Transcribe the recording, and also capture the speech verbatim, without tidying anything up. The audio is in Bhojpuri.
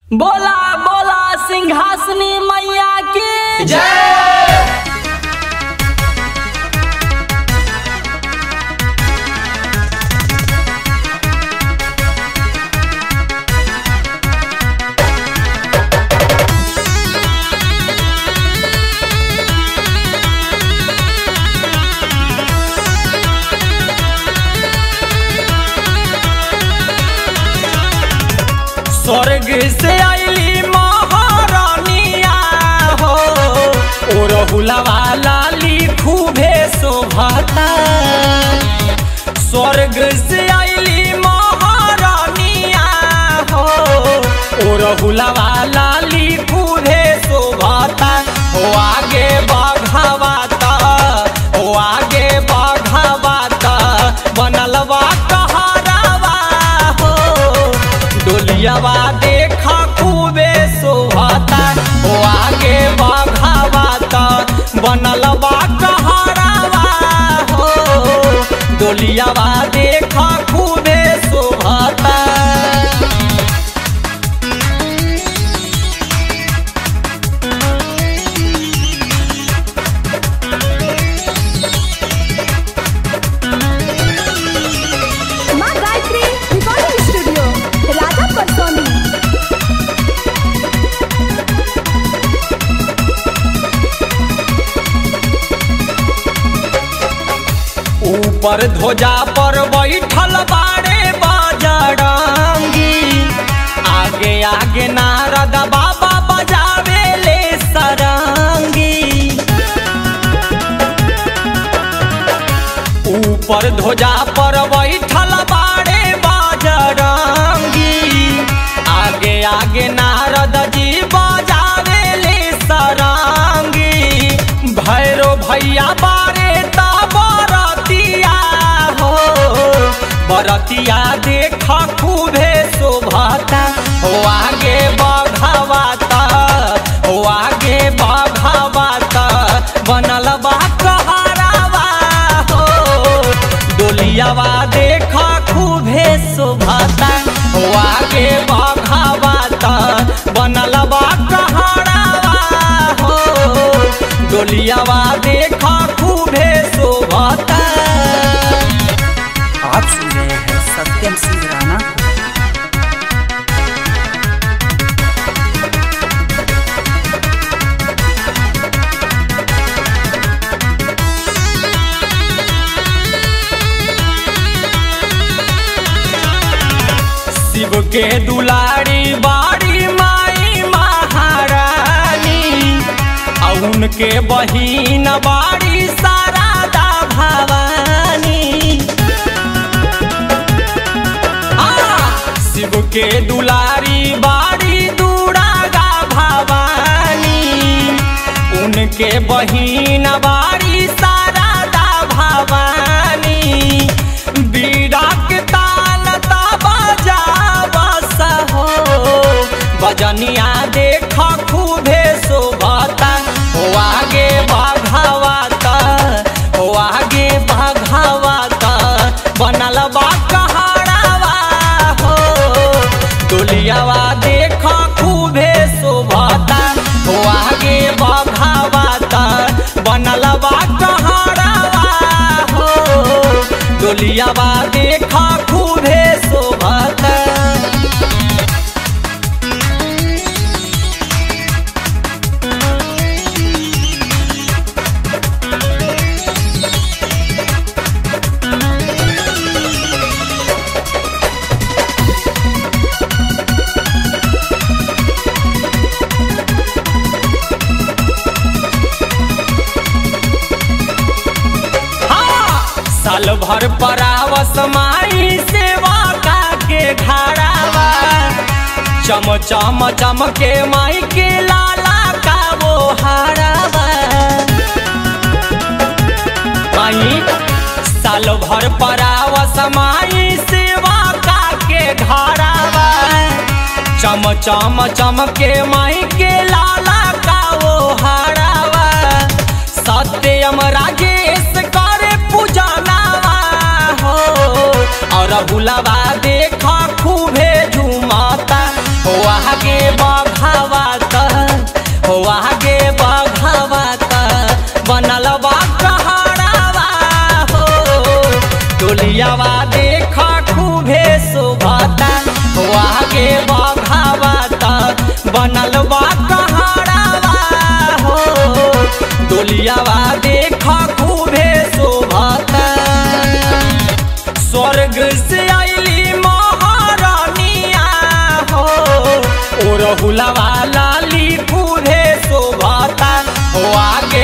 बोला बोला सिंहासनी मैया की जय। स्वर्ग से आईली महारानिया हो और हुलवा लाली खूबे शोभाता। स्वर्ग से आईली महारानिया हो और हुलवा लाली खूबे शोभाता। हो आगे बाघावाता हो आगे बाघावाता बनलवा कहारावा हो डोलियावा देखा खूबे शोभाता। हो आगे बाघावाता बनलवा कहारावा हो डोलियावा देखा खूबे शोभाता। ऊपर ध्वजा पर बैठल बाड़े बजरंगी। आगे आगे नारद बाबा बजावे ले सरंगी। ऊपर ध्वजा पर बैठल बाड़े बजरंगी। आगे आगे नारद जी बजावे ले सरंगी। भैरो भैया बारे बरतिया देखा खूबे शोभाता। हो आगे बाघावाता हो आगे बाघावाता बनलवा कहारावा हो डोलियावा देखा खूबे शोभाता। हो आगे बाघावाता बनलवा कहारावा हो डोलियावा देखा खूबे शोभाता। आप सुन रहे हैं सत्यम सिंह राणा। शिव के दुलारी बाड़ी माई महारानी उनके बहिन बाड़ी शारदा भवानी। शिव के दुलारी बाड़ी दुर्गा भवानी उनके बहिन बाड़ी शारदा भवानी। बीड़ा के तान बजावस हो बजनिया देखा खूबे शोभाता। हो आगे बाघावाता हो आगे बाघावाता बनलवा कहारावा हो डोलियावा देखा खूबे शोभाता। हो आगे बाघावाता बनलवा कहारावा हो डोलियावा देखा खूबे शोभाता। साल भर परावस माई सेवा का के घरावा। चम चम चम के माई के लाला का वो हारावा। माई साल भर परावस माई सेवा का के घरावा। चम चम चम के माई के लाला का वो हारावा। सत्यम राजेश करे पूजनावा हो और बुलावा देखा खूबे झूमाता। हो आगे बघावत हो आगे बघावत बनल बा कहरावा हो डोलियावा देख खूबे शोभता हो आगे बघावत बनल बा कहरावा हो डोलियावा देख खूबे शोभता स्वर्ग से आइली महारानिया हो ओ रहुलवा लाली खूबे शोभता हो आगे